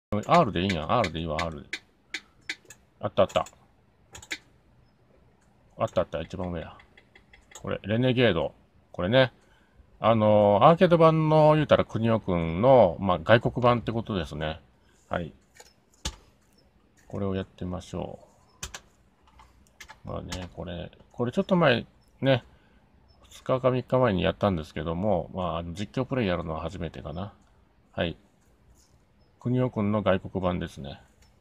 R でいいんや。R でいいわ、R で。あったあった。あったあった、一番上や。これ、レネゲード。これね。アーケード版の言うたら国尾くんの、まあ、外国版ってことですね。はい。これをやってみましょう。まあね、これちょっと前、ね、2日か3日前にやったんですけども、まあ、実況プレイやるのは初めてかな。はい。国尾くんの外国版ですね。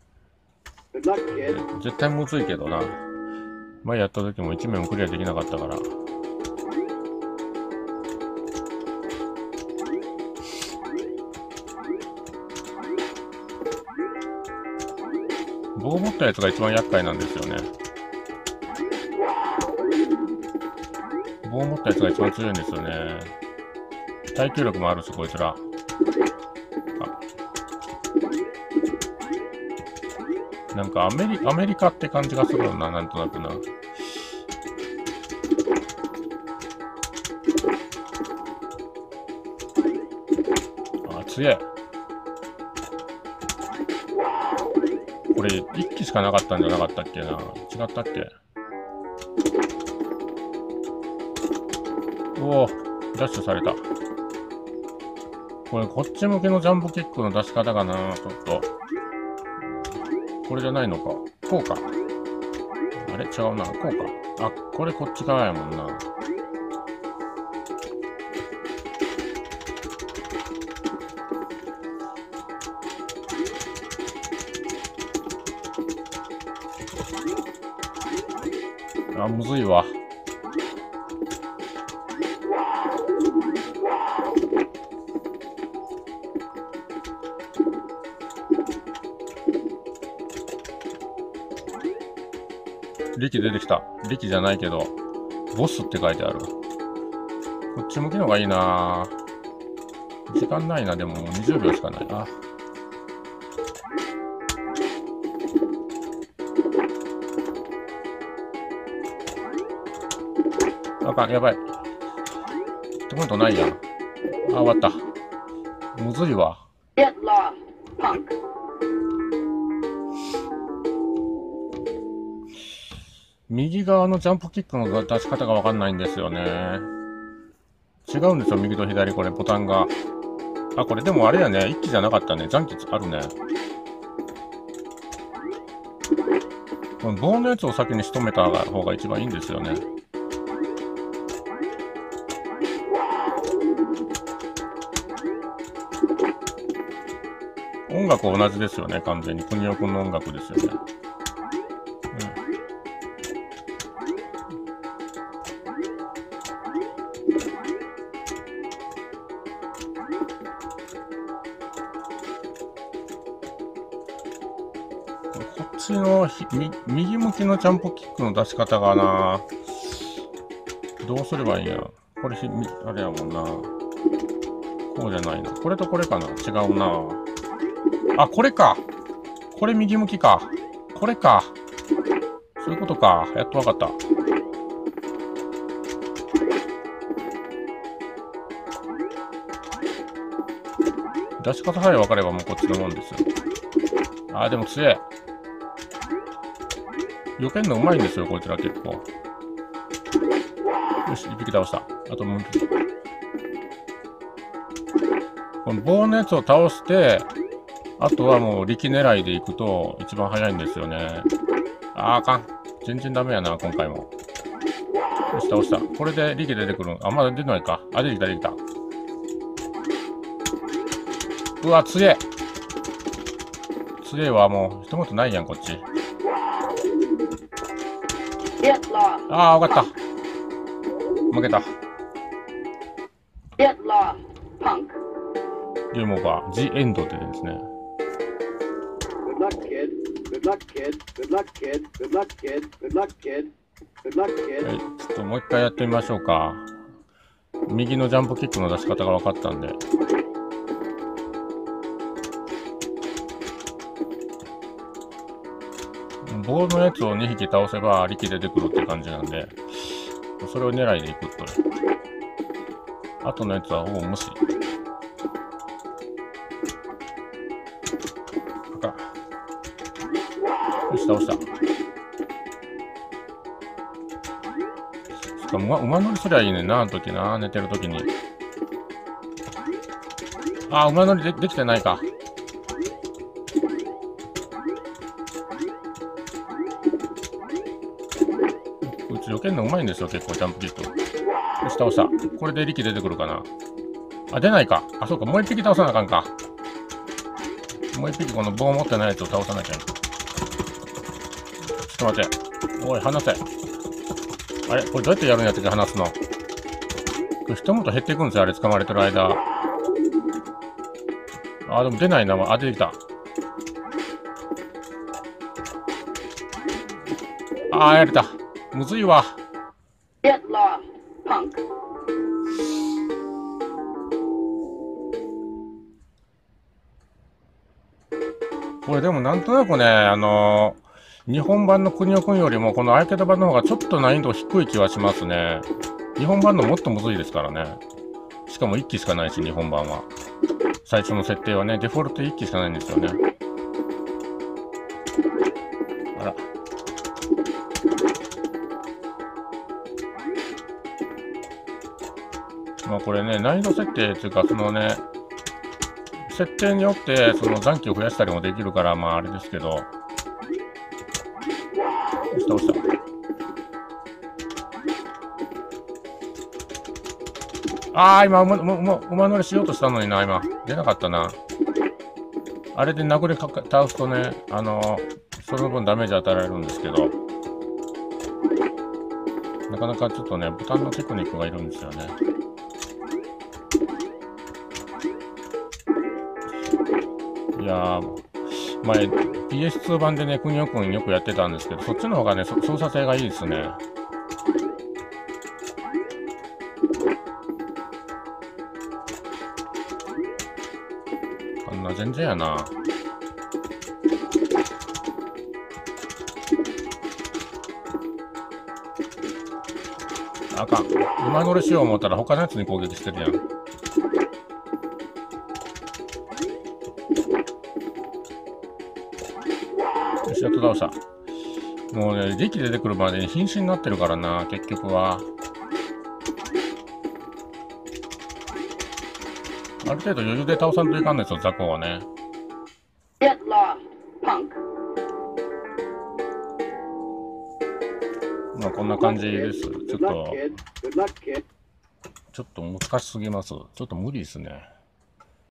絶対むずいけどな。前やった時も1面もクリアできなかったから。棒を持ったやつが一番厄介なんですよね。棒を持ったやつが一番強いんですよね。耐久力もあるし、こいつら。なんかアメリカって感じがするな、なんとなくな。あ、強え。これ、1機しかなかったんじゃなかったっけな。違ったっけ。おお、ダッシュされた。これ、こっち向けのジャンプキックの出し方がな、ちょっと。これじゃないのか。こうか。あれ違うな。こうか。あ、これこっち側やもんな。あ、むずいわ。力出てきた。力じゃないけど、ボスって書いてある。こっち向きのがいいなぁ。時間ないな、でももう20秒しかない。あ。あかん、やばい。ってことないやん。あ、終わった。むずいわ。右側のジャンプキックの出し方がわかんないんですよね。違うんですよ、右と左、これ、ボタンが。あ、これでもあれやね。一気じゃなかったね。残機あるね。この棒のやつを先に仕留めた方が一番いいんですよね。音楽同じですよね、完全に。国尾くんの音楽ですよね。こっちの右向きのジャンプキックの出し方がな、どうすればいいんや。これあれやもんな。こうじゃないな。これとこれかな。違うな。あ、これか。これ右向きか。これか。そういうことか。やっとわかった。出し方さえ分かればもうこっちのもんですよ。あー、でも強え。避けんのうまいんですよ、こいつら結構。よし、1匹倒した。あともう1匹。この棒のやつを倒して、あとはもう力狙いでいくと一番早いんですよね。あかん。全然ダメやな、今回も。よし、倒した。これで力出てくる。あ、まだ出ないか。あ、出てきた、出てきた。うわ、強え。強えわ、もう、一言ないやん、こっち。ああ、わかった。負けた。ゲームオーバー。ジエンドって言うんですね。はい、ちょっともう一回やってみましょうか。右のジャンプキックの出し方が分かったんで。棒のやつを2匹倒せば力出てくるって感じなんで、それを狙いでいくと。あとのやつはほぼ無視。 よし、倒した。しかも、馬乗りすりゃいいねんな、あの時な、寝てる時に。あ、馬乗りできてないか。うち避けるのうまいんですよ、結構、ジャンプキット。よし、倒した。これで力出てくるかな。あ、出ないか。あ、そうか、もう一匹倒さなあかんか。もう一匹この棒持ってないやつを倒さなきゃいけない。ちょっと待って。おい、離せ。あれこれどうやってやるんやったっけ、離すの。これ一言減っていくんですよ、あれ掴まれてる間。あ、でも出ないな。あ、出てきた。あー、やれた。むずいわ。これでもなんとなくね、日本版のくにおくんよりもこのアーケード版の方がちょっと難易度低い気はしますね。日本版のもっとむずいですからね。しかも1機しかないし、日本版は。最初の設定はね、デフォルト1機しかないんですよね。あら。まあこれね、難易度設定っていうか、そのね、設定によってその残機を増やしたりもできるから、まああれですけど。倒した。あー、今馬乗りしようとしたのにな、今。出なかったな。あれで殴り倒すとね、その分ダメージ与えられるんですけど、なかなかちょっとね、ボタンのテクニックがいるんですよね。いやー、前 PS2 版でね、くにおくんよくやってたんですけど、そっちの方がね、操作性がいいですね。あんな全然やな。あかん。馬乗りしよう思ったら他のやつに攻撃してるやん。よし、やっと倒した。もうね、力出てくるまでに瀕死になってるからな、結局は。ある程度余裕で倒さんといかんですよ、雑魚はね。まあこんな感じです。ちょっと難しすぎます。ちょっと無理ですね。